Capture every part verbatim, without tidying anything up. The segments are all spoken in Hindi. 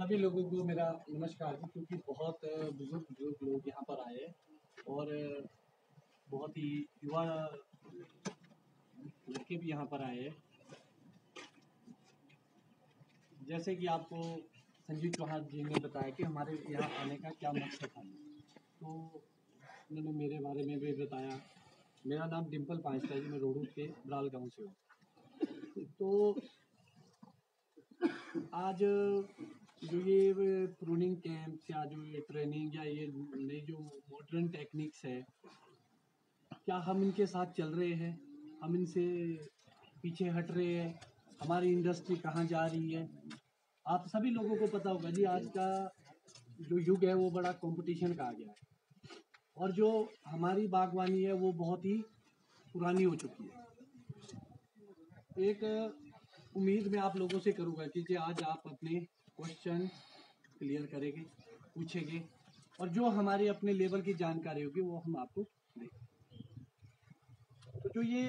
सभी लोगों को मेरा नमस्कार जी, क्योंकि बहुत बुजुर्ग बुजुर्ग लोग यहाँ पर आए हैं और बहुत ही युवा लड़के भी यहाँ पर आए हैं। जैसे कि आपको संजीव चौहान जी ने बताया कि हमारे यहाँ आने का क्या मकसद था, तो उन्होंने मेरे बारे में भी बताया। मेरा नाम डिम्पल पांचटा जी, मैं रोडू के ब्राल गांव से हूँ। तो आज जो ये प्रूनिंग कैंप या जो ये ट्रेनिंग या ये नई जो मॉडर्न टेक्निक्स है, क्या हम इनके साथ चल रहे हैं, हम इनसे पीछे हट रहे हैं, हमारी इंडस्ट्री कहाँ जा रही है। आप सभी लोगों को पता होगा जी, आज का जो युग है वो बड़ा कंपटीशन का आ गया है और जो हमारी बागवानी है वो बहुत ही पुरानी हो चुकी है। एक उम्मीद मैं आप लोगों से करूँगा कि जी आज आप अपने क्वेश्चन क्लियर करेंगे, पूछेंगे और जो हमारे अपने लेवल की जानकारी होगी वो हम आपको देंगे। तो जो ये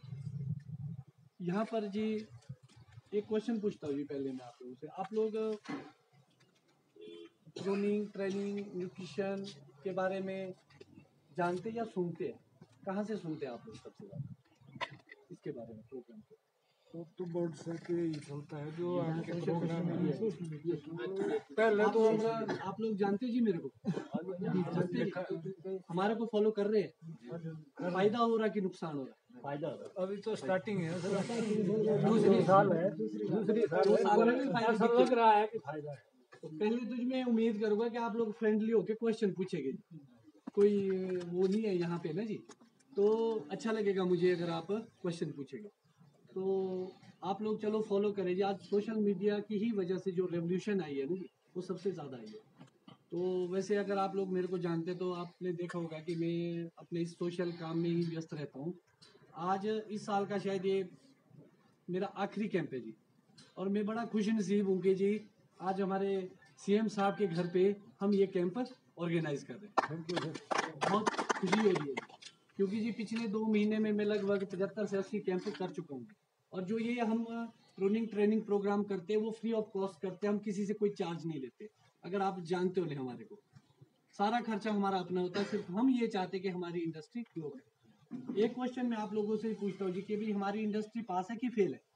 यहाँ पर जी एक क्वेश्चन पूछता हूँ जी पहले मैं आप लोगों से, आप लोग प्रूनिंग, ट्रेनिंग, न्यूट्रिशन के बारे में जानते या सुनते हैं? कहाँ से सुनते हैं आप लोग सबसे ज़्यादा इसके बारे में प्रोग्राम को? तो तो बोर्ड से के ही चलता है जो आपके प्रोग्राम में पहले तो आप लोग जानते जी मेरे को जानते जी? हमारे को फॉलो कर रहे हैं? फायदा हो रहा कि नुकसान हो रहा है? फायदा हो रहा। अभी तो स्टार्टिंग है, दूसरी साल है, दूसरी साल ऐसा लग रहा है कि फायदा है। तो पहले तो मैं उम्मीद करूंगा कि आप लोग फ्रेंडली होके क्वेश्चन पूछेंगे, कोई वो नहीं है यहाँ पे ना जी, तो अच्छा लगेगा मुझे अगर आप क्वेश्चन पूछेंगे। तो आप लोग चलो फॉलो करें जी। आज सोशल मीडिया की ही वजह से जो रेवोल्यूशन आई है ना जी, वो सबसे ज़्यादा आई है। तो वैसे अगर आप लोग मेरे को जानते तो आपने देखा होगा कि मैं अपने इस सोशल काम में ही व्यस्त रहता हूँ। आज इस साल का शायद ये मेरा आखिरी कैंप है जी, और मैं बड़ा खुश नसीब हूँ कि जी आज हमारे सीएम साहब के घर पे हम ये कैंप ऑर्गेनाइज कर रहे हैं। बहुत खुशी हो रही है क्योंकि जी पिछले दो महीने में मैं लगभग पचहत्तर से अस्सी कैंप कर चुका हूँ। और जो ये हम प्रूनिंग ट्रेनिंग प्रोग्राम करते हैं वो फ्री ऑफ कॉस्ट करते हैं, हम किसी से कोई चार्ज नहीं लेते। अगर आप जानते हो नहीं, हमारे को सारा खर्चा हमारा अपना होता है, सिर्फ हम ये चाहते हैं कि हमारी इंडस्ट्री ग्रो करे। एक क्वेश्चन मैं आप लोगों से पूछता हूँ जी कि भाई हमारी इंडस्ट्री पास है कि फेल है?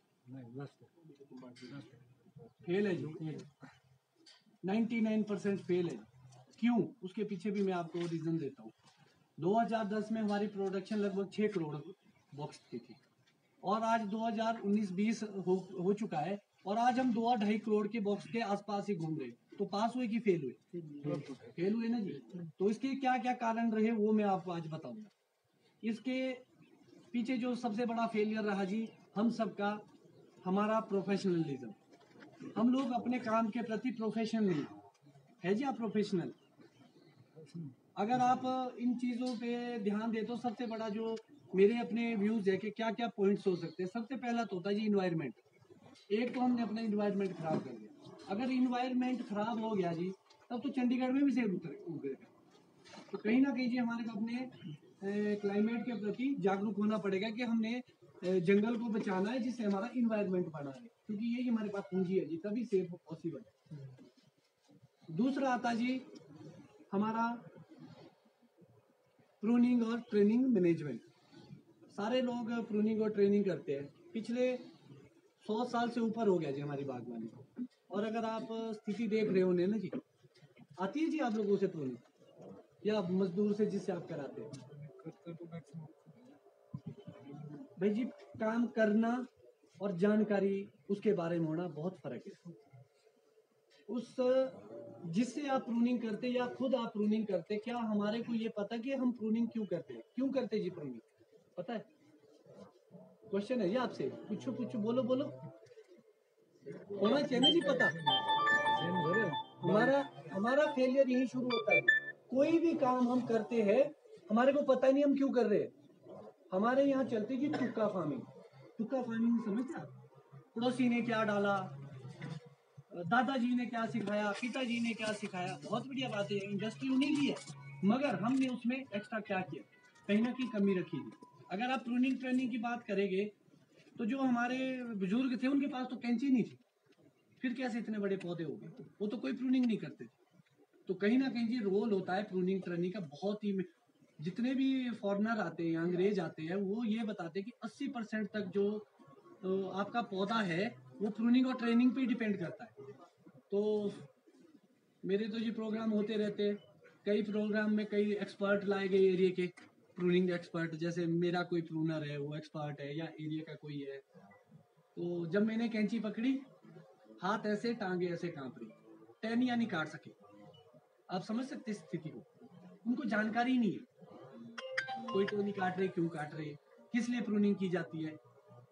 फेल है जी, नाइन्टी नाइन परसेंट फेल है। क्यों? उसके पीछे भी मैं आपको रीजन देता हूँ। दो हज़ार दस में हमारी प्रोडक्शन लगभग छः करोड़ बॉक्स की थी और आज दो हज़ार उन्नीस बीस हो, हो चुका है और आज हम दो ढाई करोड़ के बॉक्स के आसपास ही घूम रहे। तो पास हुए कि फेल हुए? फेल हुए ना जी। तो इसके क्या क्या कारण रहे वो मैं आपको आज बताऊंगा। इसके पीछे जो सबसे बड़ा फेलियर रहा जी हम सबका, हमारा प्रोफेशनलिज्म। हम लोग अपने काम के प्रति प्रोफेशनल नहीं है जी। आप प्रोफेशनल, अगर आप इन चीज़ों पे ध्यान दे तो सबसे बड़ा जो मेरे अपने व्यूज़ है कि क्या क्या पॉइंट्स हो सकते हैं। सबसे पहला तो होता है जी इन्वायरमेंट। एक तो हमने अपना इन्वायरमेंट खराब कर दिया। अगर इन्वायरमेंट खराब हो गया जी तब तो चंडीगढ़ में भी सेब उतरेगा। तो कहीं ना कहीं जी हमारे को अपने क्लाइमेट के प्रति जागरूक होना पड़ेगा कि हमने जंगल को बचाना है जिससे हमारा इन्वायरमेंट बना है, क्योंकि यही हमारे पास पूंजी है जी, तभी सेब पॉसिबल है। दूसरा आता जी हमारा प्रूनिंग और ट्रेनिंग मैनेजमेंट। सारे लोग प्रूनिंग और ट्रेनिंग करते हैं। पिछले सौ साल से ऊपर हो गया जी हमारी बागवानी को, और अगर आप स्थिति देख रहे हो ना जी, आती है जी आप लोगों से प्रूनिंग या मजदूर से जिससे आप कराते हैं? भाई जी काम करना और जानकारी उसके बारे में होना बहुत फर्क है। उस जिससे आप प्रूनिंग करते या खुद आप प्रूनिंग करते, क्या हमारे को ये पता कि हम प्रूनिंग क्यों करते हैं? क्यों करते जी प्रूनिंग, पता है? क्वेश्चन है जी आपसे, पूछो पूछो, बोलो बोलो, होना चाहिए ना जी पता। हमारा हमारा फेलियर यही शुरू होता है। कोई भी काम हम करते हैं हमारे को पता ही नहीं हम क्यों कर रहे हैं। हमारे यहाँ चलती जी तुक्का फार्मिंग। तुक्का फार्मिंग समझते आप? पड़ोसी ने क्या डाला, दादाजी ने क्या सिखाया, पिताजी ने क्या सिखाया, बहुत बढ़िया बात है, इंडस्ट्री उन्हीं की है, मगर हमने उसमें एक्स्ट्रा क्या किया, कहीं ना कहीं कमी रखी थी। अगर आप प्रूनिंग ट्रेनिंग की बात करेंगे तो जो हमारे बुजुर्ग थे उनके पास तो कैंची नहीं थी, फिर कैसे इतने बड़े पौधे हो गए? वो तो कोई प्रूनिंग नहीं करते। तो कहीं ना कहीं जी रोल होता है प्रूनिंग ट्रेनिंग का बहुत ही। जितने भी फॉरेनर आते हैं या अंग्रेज आते हैं वो ये बताते हैं कि अस्सी परसेंट तक जो तो आपका पौधा है वो प्रूनिंग और ट्रेनिंग पे डिपेंड करता है। तो मेरे तो जी प्रोग्राम होते रहते हैं। कई प्रोग्राम में कई एक्सपर्ट लाए गए एरिया के, प्रूनिंग एक्सपर्ट, जैसे मेरा कोई प्रूनर है वो एक्सपर्ट है या एरिया का कोई है। तो जब मैंने कैंची पकड़ी, हाथ ऐसे टांगे ऐसे कांप रही, टहनियाँ नहीं काट सके। आप समझ सकते स्थिति को। उनको जानकारी नहीं है कोई टहनी काट रहे, क्यों काट रहे, किस लिए प्रूनिंग की जाती है।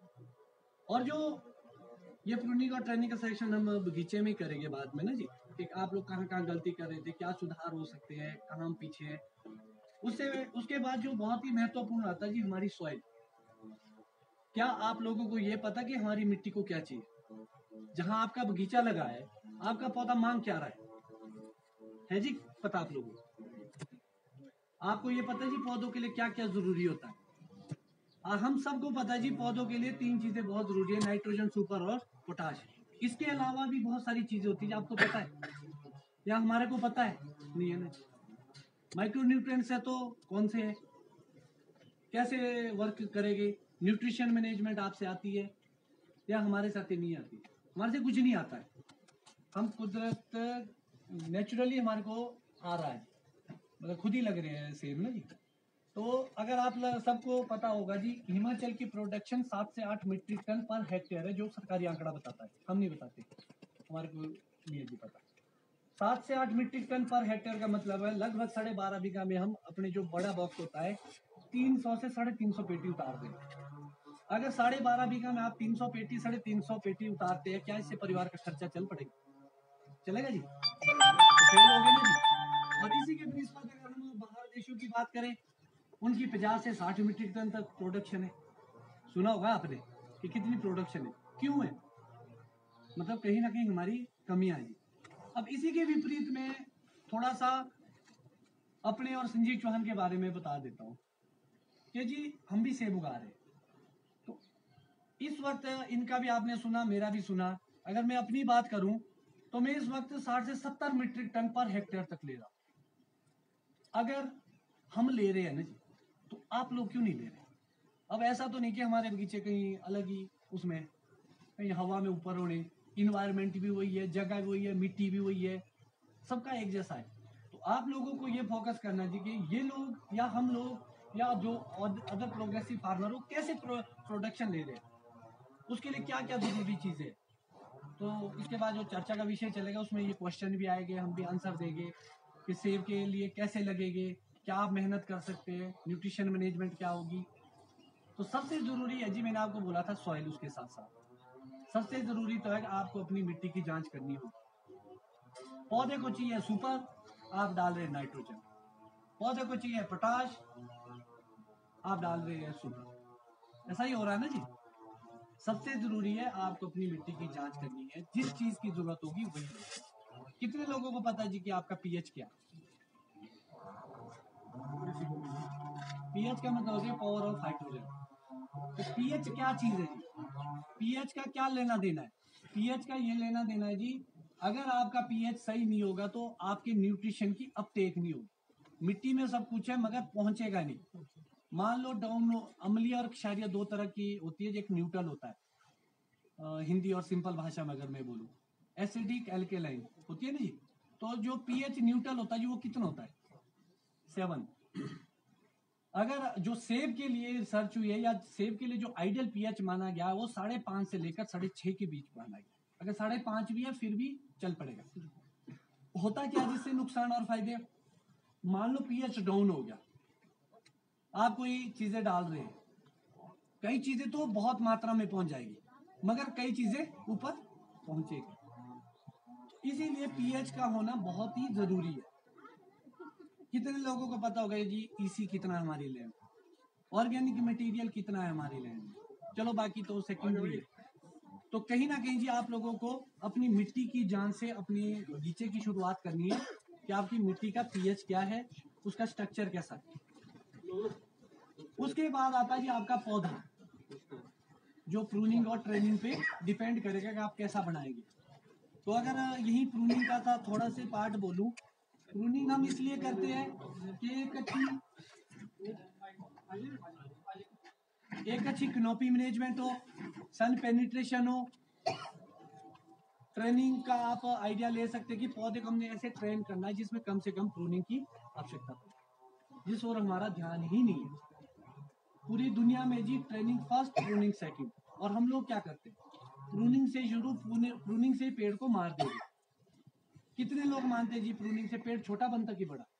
और जो ये प्रूनिंग और ट्रेनिंग का सेक्शन हम बगीचे में करेंगे बाद में ना जी, कि आप लोग कहाँ कहाँ गलती कर रहे थे, क्या सुधार हो सकते हैं, कहाँ हम पीछे हैं। उससे उसके बाद जो बहुत ही महत्वपूर्ण आता है जी हमारी सॉइल। क्या आप लोगों को ये पता कि हमारी मिट्टी को क्या चाहिए? जहां आपका बगीचा लगा है, आपका पौधा मांग क्या रहा है है जी पता आप लोगों को? आपको ये पता है जी पौधों के लिए क्या क्या जरूरी होता है? आ, हम सबको पता है जी पौधों के लिए तीन चीजें बहुत जरूरी है, नाइट्रोजन, सुपर और पोटाश। इसके अलावा भी बहुत सारी चीजें होती है, आपको पता है या हमारे को पता है? नहीं है ना। माइक्रो न्यूट्रिएंट्स है तो कौन से है, कैसे वर्क करेंगे? न्यूट्रिशन मैनेजमेंट आपसे आती है या हमारे साथ नहीं आती? हमारे से कुछ नहीं आता है। हम कुदरत नेचुरली हमारे को आ रहा है, मतलब खुद ही लग रहे हैं सेम ना जी। तो अगर आप सबको पता होगा जी, हिमाचल की प्रोडक्शन सात से आठ मीट्रिक टन पर हेक्टेयर है, जो सरकारी आंकड़ा बताता है, हम नहीं बताते, हमारे को नहीं है जी पता। सात से आठ मीट्रिक टन पर हेक्टेयर का मतलब है लगभग साढ़े बारह बीघा में हम अपने जो बड़ा बॉक्स होता है तीन सौ से साढ़े तीन सौ पेटी उतार दें। अगर साढ़े बारह बीघा में आप तीन सौ पेटी साढ़े तीन सौ पेटी उतारते हैं, क्या इससे परिवार का खर्चा चल पड़ेगा? चलेगा जी? तो फेल हो गए ना जी। और इसी के बेस पर अगर हम बाहर देशों की बात करें, उनकी पचास से साठ मीट्रिक टन तक प्रोडक्शन है। सुना होगा आपने कि कितनी प्रोडक्शन है, क्यों है? मतलब कहीं ना कहीं हमारी कमियां है। अब इसी के विपरीत में थोड़ा सा अपने और संजीव चौहान के बारे में बता देता हूँ कि जी हम भी सेब उगा रहे हैं। तो इस वक्त इनका भी आपने सुना, मेरा भी सुना। अगर मैं अपनी बात करूं तो मैं इस वक्त साठ से सत्तर मीट्रिक टन पर हेक्टेयर तक ले रहा हूं। अगर हम ले रहे हैं ना जी, तो आप लोग क्यों नहीं ले रहे? अब ऐसा तो नहीं कि हमारे बगीचे कहीं अलग ही उसमें कहीं हवा में ऊपर होने, इन्वायरमेंट भी वही है, जगह भी वही है, मिट्टी भी वही है, सबका एक जैसा है। तो आप लोगों को ये फोकस करना है कि ये लोग या हम लोग या जो अदर प्रोग्रेसिव फार्मर हो कैसे प्रो, प्रोडक्शन ले रहे हैं, उसके लिए क्या क्या जरूरी चीजें। तो इसके बाद जो चर्चा का विषय चलेगा उसमें ये क्वेश्चन भी आएंगे, हम भी आंसर देंगे कि सेब के लिए कैसे लगेंगे, क्या आप मेहनत कर सकते हैं, न्यूट्रिशन मैनेजमेंट क्या होगी। तो सबसे जरूरी है जी, मैंने आपको बोला था सॉइल, उसके साथ साथ सबसे जरूरी तो है कि आपको अपनी मिट्टी की जांच करनी होगी। पौधे को चाहिए सुपर, आप डाल रहे हैं नाइट्रोजन। पौधे को चाहिए पोटाश, आप डाल रहे हैं सुपर। ऐसा ही हो रहा है ना जी। सबसे जरूरी है आपको अपनी मिट्टी की जांच करनी है, जिस चीज की जरूरत होगी वही। कितने लोगों को पता है जी कि आपका पीएच क्या? पीएच का मतलब होता है पावर ऑफ हाइड्रोजन। तो पीएच क्या चीज है जी? पीएच का क्या लेना देना है? पीएच का ये लेना देना है जी, अगर आपका पीएच सही नहीं होगा तो आपके न्यूट्रिशन की अपटेक नहीं होगी। मिट्टी में सब कुछ है मगर पहुंचेगा नहीं। मान लो डाउन अम्लीय और क्षारीय दो तरह की होती है, एक न्यूट्रल होता है, आ, हिंदी और सिंपल भाषा में अगर मैं बोलूं, एसिडिक एल्केलाइन होती है ना जी। तो जो पीएच न्यूट्रल होता है जी वो कितना होता है? सेवन। अगर जो सेब के लिए रिसर्च हुई है या सेब के लिए जो आइडियल पीएच माना गया वो साढ़े पांच से लेकर साढ़े छह के बीच माना गया। अगर साढ़े पांच भी है फिर भी चल पड़ेगा। होता क्या जिससे नुकसान और फायदे? मान लो पीएच डाउन हो गया, आप कोई चीजें डाल रहे हैं, कई चीजें तो बहुत मात्रा में पहुंच जाएगी मगर कई चीजें ऊपर पहुंचेगी। इसीलिए पीएच का होना बहुत ही जरूरी है। कितने लोगों को पता होगा जी ईसी कितना है हमारी लैंड, ऑर्गेनिक मटेरियल कितना है हमारी लैंड में, चलो बाकी तो सेकेंडरी है। तो कहीं ना कहीं जी आप लोगों को अपनी मिट्टी की जांच से अपने बगीचे की शुरुआत करनी है कि आपकी मिट्टी का पीएच क्या है, उसका स्ट्रक्चर कैसा है। उसके बाद आता है जी आपका पौधा, जो प्रूनिंग और ट्रेनिंग पे डिपेंड करेगा कि आप कैसा बनाएंगे। तो अगर यही प्रूनिंग का था थोड़ा से पार्ट बोलूं, प्रूनिंग हम इसलिए करते हैं कि एक अच्छी एक अच्छी कनोपी मैनेजमेंट हो, सन पेनिट्रेशन हो। ट्रेनिंग का आप आइडिया ले सकते हैं कि पौधे को हमने ऐसे ट्रेन करना है जिसमें कम से कम प्रूनिंग की आवश्यकता पड़े, जिस ओर हमारा ध्यान ही नहीं है। पूरी दुनिया में जी ट्रेनिंग फर्स्ट, प्रूनिंग सेकंड, और हम लोग क्या करते हैं, प्रूनिंग से शुरू, प्रूनिंग से पेड़ को मार देंगे। कितने लोग मानते हैं जी प्रूनिंग से पेड़ छोटा बनता कि बड़ा?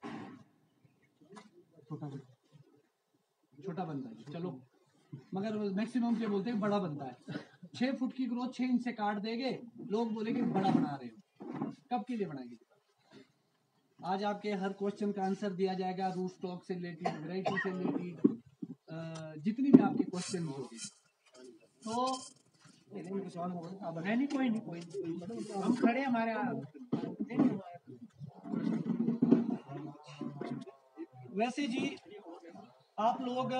छोटा बनता, छोटा बनता है, चलो, मगर मैक्सिमम से बोलते हैं बड़ा बनता है। छह फुट की ग्रोथ छह इंच से काट देंगे, लोग बोलेंगे बड़ा बना रहे हो। कब के लिए बनाएंगे? आज आपके हर क्वेश्चन का आंसर दिया जाएगा, रूट स्टॉक से रिलेटेड, वैरायटी से रिलेटेड, जितनी भी आपके क्वेश्चन होंगे। तो नहीं कोई नहीं, कोई नहीं, हम खड़े हमारे वैसे जी आप लोग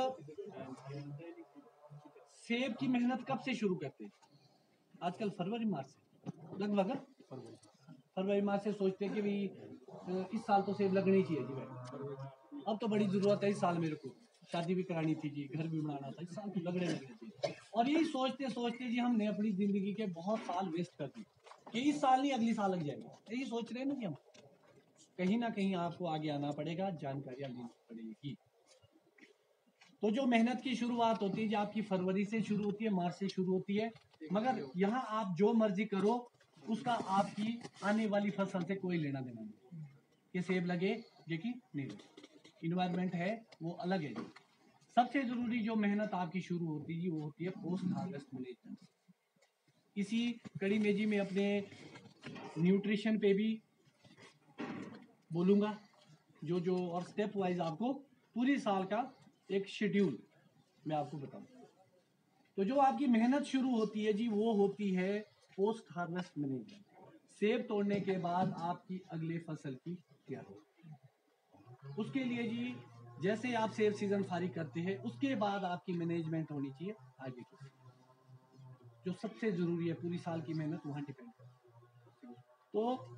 सेब की मेहनत कब से शुरू करते हैं? आजकल फरवरी मार्च से लगभग फरवरी मार्च से सोचते हैं कि भाई इस साल तो सेब लगनी चाहिए जी भाई, अब तो बड़ी जरूरत है इस साल, मेरे को शादी भी करानी थी जी, घर भी बनाना था, इस साल तो लगने लगने चाहिए। और यही सोचते सोचते जी हमने अपनी जिंदगी के बहुत साल वेस्ट कर दिए कि इस साल नहीं अगली साल लग जाएगा। यही सोच रहे हैं ना कि हम, कहीं ना कहीं आपको आगे आना पड़ेगा, जानकारियां लेनी पड़ेगी। तो जो मेहनत की शुरुआत होती है जो आपकी फरवरी से शुरू होती है, मार्च से शुरू होती है, मगर यहाँ आप जो मर्जी करो उसका आपकी आने वाली फसल से कोई लेना देना नहीं, कि सेब लगे ये कि नहीं लगे, इन्वायरमेंट है वो अलग है। सबसे जरूरी जो मेहनत आपकी शुरू होती है वो होती है पोस्ट हार्वेस्ट मैनेजमेंट। इसी कड़ी में जी मैं अपने न्यूट्रिशन पे भी बोलूँगा, जो जो और स्टेप वाइज आपको पूरी साल का एक शेड्यूल मैं आपको बताऊँ। तो जो आपकी मेहनत शुरू होती है जी वो होती है पोस्ट हार्वेस्ट मैनेजमेंट। सेब तोड़ने के बाद आपकी अगले फसल की तैयारी, उसके लिए जी जैसे आप सेब सीजन फारिग करते हैं उसके बाद आपकी मैनेजमेंट होनी चाहिए आगे की, जो सबसे जरूरी है। पूरी साल की मेहनत वहां डिपेंड करती है। तो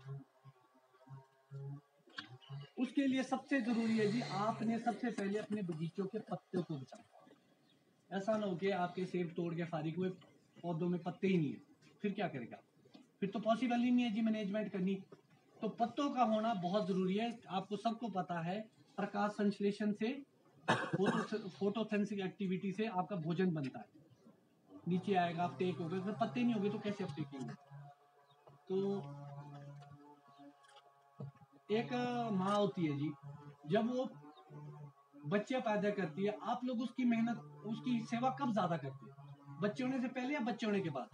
उसके लिए सबसे जरूरी है जी आपने सबसे पहले अपने बगीचों के पत्तों को बचाना। ऐसा ना हो कि आपके सेब तोड़ के फारिग हुए, पौधों में पत्ते ही नहीं है, फिर क्या करेगा? फिर तो पॉसिबल ही नहीं है जी मैनेजमेंट करनी। तो पत्तों का होना बहुत जरूरी है। आपको सबको पता है प्रकाश संश्लेषण से, फोटो फोटोसेंसिंग एक्टिविटी से आपका भोजन बनता है, नीचे आएगा, अपटेक होगा। अगर पत्ते नहीं होंगे तो कैसे अपटेक होंगे? तो एक माँ होती है जी, जब वो बच्चे पैदा करती है, आप लोग उसकी मेहनत, उसकी सेवा कब ज्यादा करते हैं? बच्चे होने से पहले या बच्चे होने के बाद?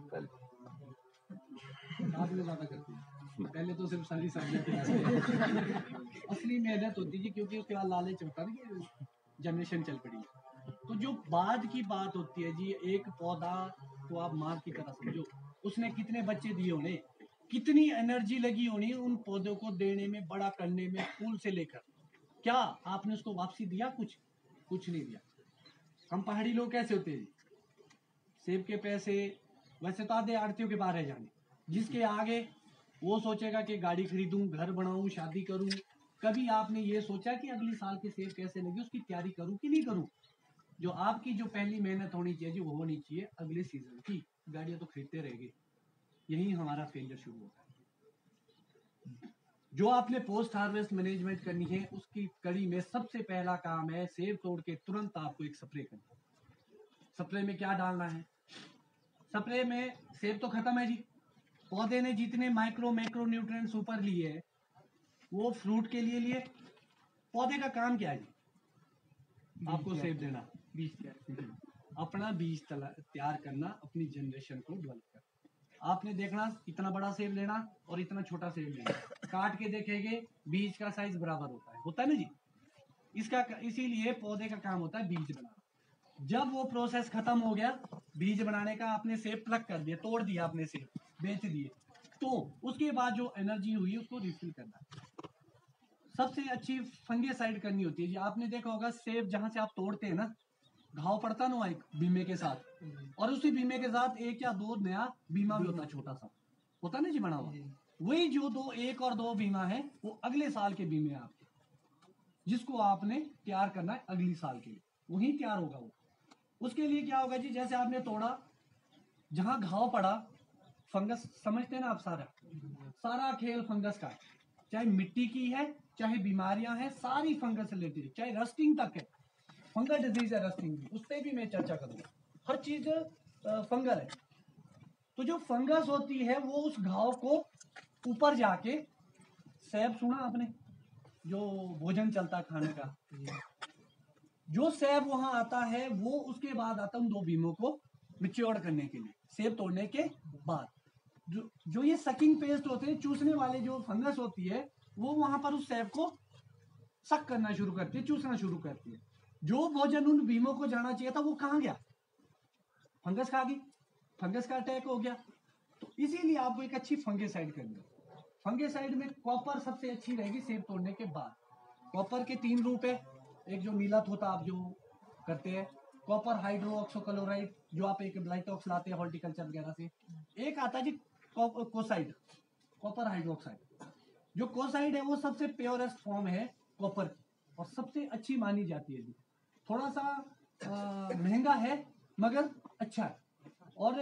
बाद में ज्यादा करते हैं, पहले तो सिर्फ सली सब्जी असली मेहनत होती है, क्योंकि उसके बाद लालच होता है कि जनरेशन चल पड़ी। तो जो बाद की बात होती है जी, एक पौधा को आप माँ की तरह समझो, उसने कितने बच्चे दिए होने, कितनी एनर्जी लगी होनी उन पौधों को देने में, बड़ा करने में, फूल से लेकर। क्या आपने उसको वापसी दिया? कुछ कुछ नहीं दिया। हम पहाड़ी लोग कैसे होते हैं, सेब के पैसे वैसे तो आधे आड़तियों के बाहर है जाने, जिसके आगे वो सोचेगा कि गाड़ी खरीदूं, घर बनाऊं, शादी करूं। कभी आपने ये सोचा कि अगली साल के सेब कैसे लगे, उसकी तैयारी करूं कि नहीं करूं? जो आपकी जो पहली मेहनत होनी चाहिए वो होनी चाहिए अगले सीजन की। गाड़ियां तो खरीदते रहेंगे, यही हमारा फेलियर शुरू होता है। जो आपने पोस्ट हार्वेस्ट मैनेजमेंट करनी है उसकी कड़ी में सबसे पहला काम है सेब तोड़ के तुरंत आपको एक स्प्रे करना। स्प्रे में क्या डालना है? स्प्रे में सेब तो खत्म है जी, पौधे ने जितने माइक्रो मैक्रो न्यूट्रिएंट्स ऊपर लिए है वो फ्रूट के लिए लिए। पौधे का काम क्या है जी? आपको सेब देना, बीज तैयार, अपना बीज तैयार करना, अपनी जनरेशन को डेवलप करना। आपने देखना इतना बड़ा सेब लेना और इतना छोटा सेब लेना, काट के देखेंगे बीज का साइज बराबर होता है, होता है ना जी? इसका इसीलिए पौधे का काम होता है बीज बनाना। जब वो प्रोसेस खत्म हो गया बीज बनाने का, आपने सेब प्लग कर दिया, तोड़ दिया, आपने सेब बेच दिए, तो उसके बाद जो एनर्जी हुई उसको रिफिल करना। सबसे अच्छी फंगीसाइड करनी होती है जी। आपने देखा होगा सेब जहां से आप तोड़ते हैं ना, घाव पड़ता ना एक बीमे के साथ, और उसी बीमे के साथ एक या दो नया बीमा भी होता है छोटा सा। होता ना जी बना हुआ, वही जो दो एक और दो बीमा है वो अगले साल के बीमे आपके, जिसको आपने तैयार करना है अगली साल के लिए, वही तैयार होगा वो। उसके लिए क्या होगा जी, जैसे आपने तोड़ा, जहां घाव पड़ा, फंगस समझते हैं ना आप, सारा सारा खेल फंगस का है, चाहे मिट्टी की है, चाहे बीमारियां हैं, सारी फंगस रिलेटेड, चाहे रस्टिंग तक है, फंगल डिजीज है रस्टिंग की, उस पर भी मैं चर्चा करूंगा। हर चीज फंगल है। तो जो फंगस होती है वो उस घाव को ऊपर जाके, सैब सुना आपने, जो भोजन चलता है खाने का, जो सैब वहां आता है वो उसके बाद आता है उन दो बीमों को मिच्योर करने के लिए, सेब तोड़ने के बाद। जो जो ये सकिंग पेस्ट होते हैं, चूसने वाले जो फंगस होती है, वो वहां पर उस सैब को सक करना शुरू करती है, चूसना शुरू करती है। जो भोजन उन बीमों को जाना चाहिए था वो कहाँ गया, फंगस खा गई, फंगस का अटैक हो गया। तो इसीलिए आपको एक अच्छी फंगेसाइड करनी है। फंगेसाइड में कॉपर सबसे अच्छी रहेगी सेब तोड़ने के बाद। कॉपर के तीन रूप है, एक जो नीला थोता आप जो करते हैं, कॉपर हाइड्रोक्सोक्लोराइड जो आप एक ब्लाइटॉक्स लाते हैं हॉर्टिकल्चर वगैरह से, एक आता है जी कोसाइड, कॉपर हाइड्रोक्साइड। जो कोसाइड है वो सबसे प्योरेस्ट फॉर्म है कॉपर की और सबसे अच्छी मानी जाती है जी। थोड़ा सा आ, महंगा है मगर अच्छा है। और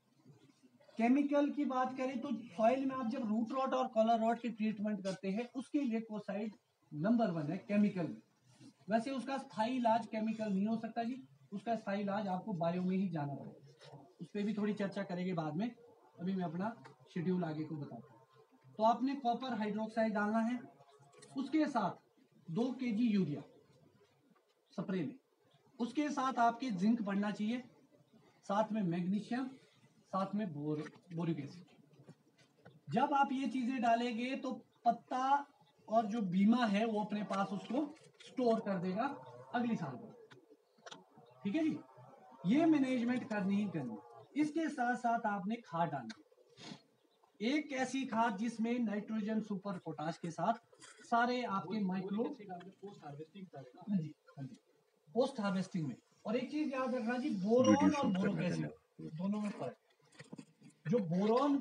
केमिकल की बात करें तो सॉइल में आप जब रूट रॉट और कॉलर रॉट की ट्रीटमेंट करते हैं उसके लिए कोसाइड नंबर वन है केमिकल में। वैसे उसका स्थायी इलाज केमिकल नहीं हो सकता जी, उसका स्थायी इलाज आपको बायो में ही जाना पड़ेगा। उस पर भी थोड़ी चर्चा करेंगे बाद में, अभी मैं अपना शेड्यूल आगे को बताता हूँ। तो आपने कॉपर हाइड्रोक्साइड डालना है, उसके साथ दो केजी यूरिया स्प्रे में, उसके साथ आपके जिंक पड़ना चाहिए, साथ में मैग्नीशियम, साथ में बोर बोरिक एसिड। जब आप ये चीजें डालेंगे तो पत्ता और जो बीमा है वो अपने पास उसको स्टोर कर देगा अगली साल में। ठीक है जी, ये मैनेजमेंट करनी ही करनी। इसके साथ साथ आपने खाद डालनी, एक ऐसी खाद जिसमें नाइट्रोजन सुपर पोटाश के साथ सारे आपके माइक्रो पोस्ट हार्वेस्टिंग में। और एक चीज याद रखना जी, बोरॉन और बोरोक एसिड दोनों में फर्क। जो बोरॉन